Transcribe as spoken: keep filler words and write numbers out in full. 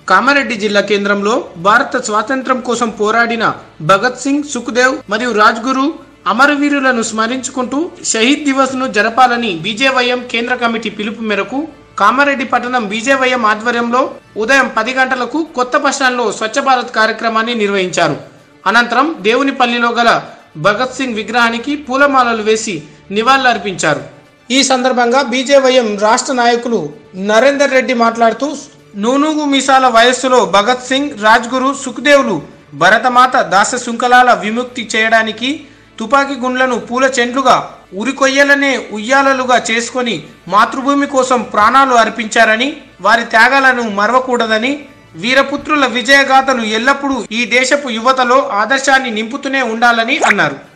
కామారెడ్డి జిల్లా కేంద్రంలో భారత స్వాతంత్ర్యం కోసం పోరాడిన భగత్ సింగ్, సుఖ్దేవ్ మరియు రాజ్గురు అమరవీరులను స్మరించుకుంటూ షహీద్ దివస్ ను జరపాలని బీజేవైఎం కేంద్ర కమిటీ పిలుపు మేరకు కామారెడ్డి పట్టణం బీజేవైఎం ఆధ్వర్యంలో ఉదయం పది గంటలకు కొత్త బస్టాండ్లో స్వచ్ఛ భారత్ కార్యక్రమాన్ని నిర్వహించారు. అనంతరం దేవునిపల్లిలో గల భగత్ సింగ్ విగ్రహానికి పూలమాలలు వేసి నివాళులర్పించారు. ఈ సందర్భంగా బీజేవైఎం రాష్ట్ర నాయకులు నరేందర్ రెడ్డి మాట్లాడుతూ నూనూగు మీసాల వయస్సులో భగత్ సింగ్, రాజ్గురు, సుఖ్దేవ్లు భరతమాత దాస శృంఖలాల విముక్తి చేయడానికి తుపాకీ గుండ్లను పూల చెండ్లుగా, ఉరికొయ్యలనే ఉయ్యాలలుగా చేసుకొని మాతృభూమి కోసం ప్రాణాలు అర్పించారని, వారి త్యాగాలను మరవకూడదని, వీరపుత్రుల విజయగాథలు ఎల్లప్పుడూ ఈ దేశపు యువతలో ఆదర్శాన్ని నింపుతూనే ఉండాలని అన్నారు.